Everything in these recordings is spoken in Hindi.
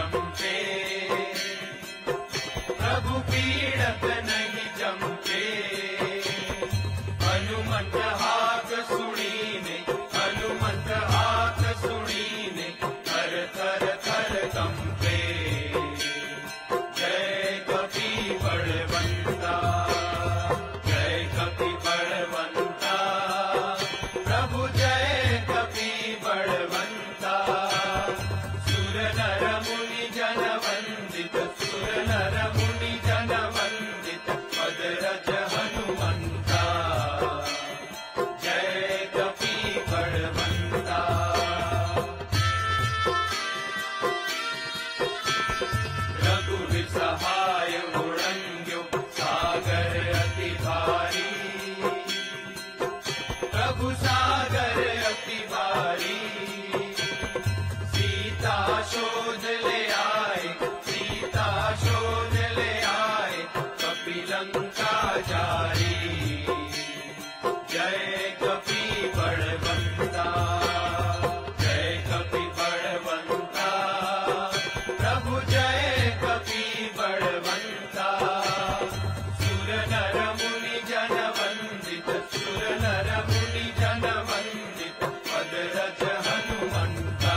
जमते, प्रभु पीड़क नहीं जमते। हनुमंत हाक सुनीने, हनुमंत हाक सुनीने, थर थर थर कंपे। जय कपि बलवंता, जय कपि बलवंता, प्रभु जय कपि बलवंता। सुर नर मुनि जन वंदित, सुर नर मुनि जन वंदित, पद रज हनुमंता। जय कपि बलवंता। रघुवीर सहाय उड़ंग्यो, सागर अति भारी, प्रभु सागर अति भारी। सीता शोध ले आए, सीता शोध ले आए, कपि लंका जारी। जय कपि बलवंता, जय कपि बलवंता, प्रभु जय कपि बलवंता। सुर नर मुनि जन वंदित, सुर नर मुनि जन वंदित, पद रज हनुमंता।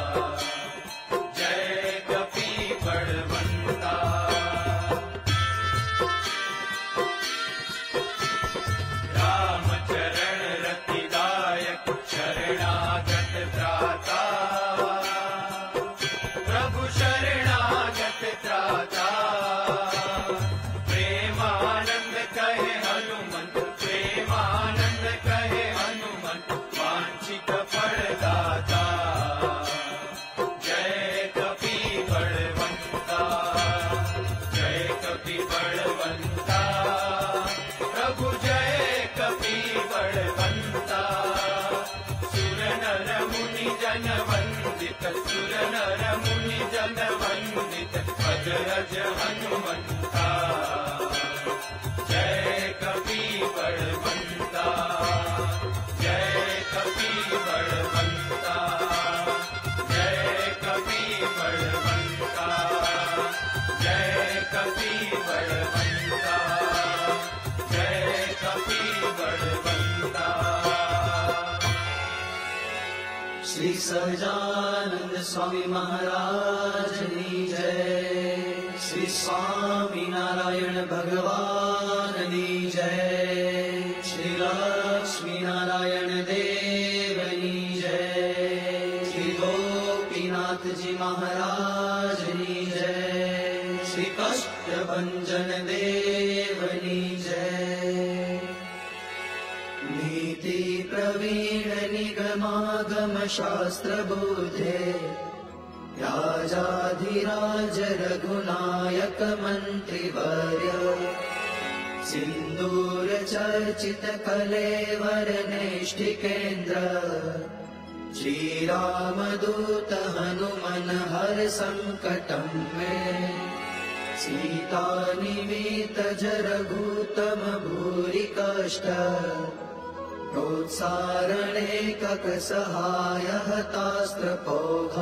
जय कपि बलवंता। राम चरण रतिदायक, शरणागत त्राता, प्रभु शरणागत त्राता। प्रेमानंद कहे हनुमंत, प्रेमानंद कहे हनुमंत, वांछित फलदाता। जय कपि बलवंता, जय कपि बलवंता, प्रभु जय कपि बलवंता। सुर नर मुनि जन वंदित, सुर नर मुनि जन वंदित, पद रज हनुमंता। जय कपि बलवंता, जय कपि बलवंता, जय कपि बलवंता, जय कपि बलवंता, जय कपि बलवंता। श्री सहजानंद स्वामी महाराज की जय। श्री स्वामी नारायण भगवान की जय। श्री लक्ष्मी नारायण देव की जय। श्री गोपीनाथ जी महाराज की जय। श्री कष्टभंजन देव की जय। नीति प्रवीण निगमागम शास्त्र बोधे, राजाधिराज रघुनायक मंत्रिवर्य। सिंदूर चर्चित कलेवर नैष्ठिकेन्द्र, श्री राम दूत हनुमन हर संकटं मे। सीता निमित जरघूतम भूरि कष्ट, प्रोत्सारणे कक सहाय हतास्त्रपौघ।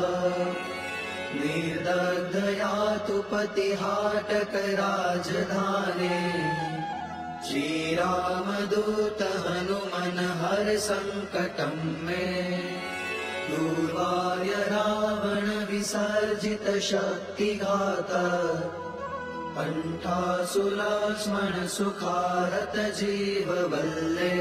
निर्दग्धयातु पतिहाटक राजधाने, श्री राम दूत हनुमन हर संकटं मे। दुर्वार्य रावण विसर्जित शक्तिघात, कंठासुलक्ष्मण सुखारत जीव वल्ले।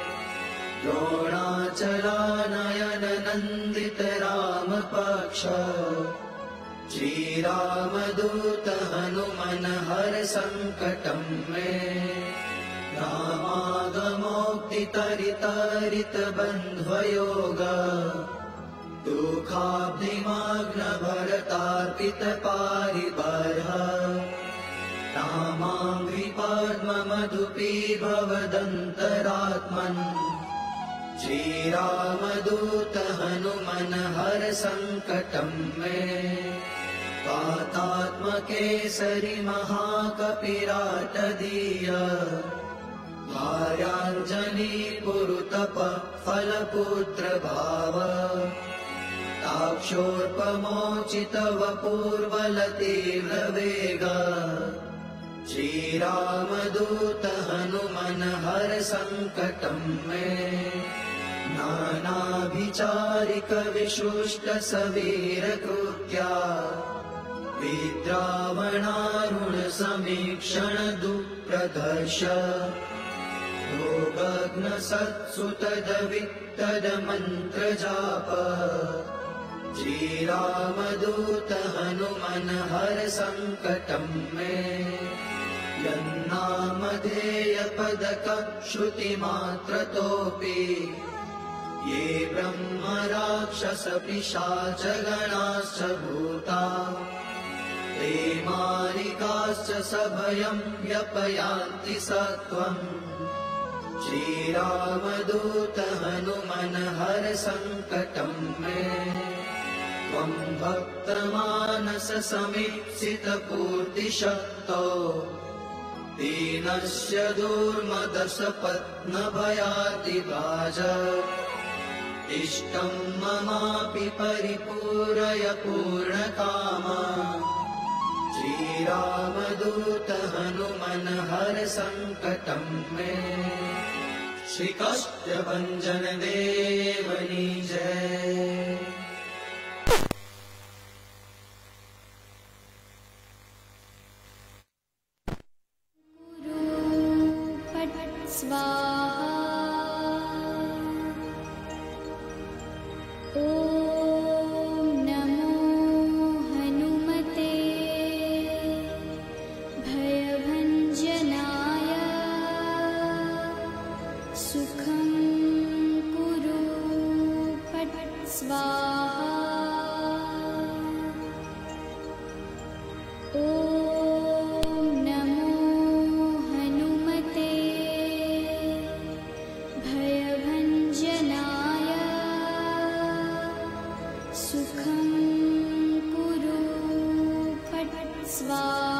द्रोणाचलानयन नंदित राम पक्ष, श्री राम दूत हनुमन हर संकटं मे। रामागमोक्ति तरित तरित बंध्वयोग, दुःखाब्धिमग्न भरतार्पित पारिबर्ह। रामांघ्रि पद्म मधुपीभवदन्तरात्मन्, श्री राम दूत हनुमन हर संकटं मे। पातात्मकेसरि महाकपिराटदीय, भार्याञ्जनी पुरुतप फलपुत्र भाव। कटाक्षोर्पमोचितवपूर्वलतीव्रवेग श्रीरामदूत हनुमन हर संकटं मे नानाभिचारिक विशिष्ट सवीर कृत्या विद्रावणारुण समीक्षण दुःप्रदर्श भोगग्न सत्सुतदवित्तद मन्त्र जाप श्रीरामदूत हनुमन हर संकटं मे यन्नामधेय पदक श्रुतिमात्रतोऽपि ये ब्रह्म राक्षस पिशाच गणाश्च भूता ते मारिकाश्च सभयं व्यपयान्ति सत्वम् श्रीरामदूत हनुमन हर संकटं मे त्वं भक्तमानस समीप्सित पूर्तिशक्तो दीनस्य दुर्मदश पत्न भयातिभाज इष्टं ममापि परिपूरय पूर्णकामा श्रीरामदूत हनुमन हर संकटं मे श्री काष्ठभञ्जन देवनी जय। स्वाहा ॐ नमो हनुमते भयभञ्जनाय सुखं कुरु फट् स्वाहा ॐ सुखं कुरु फट् स्वाहा।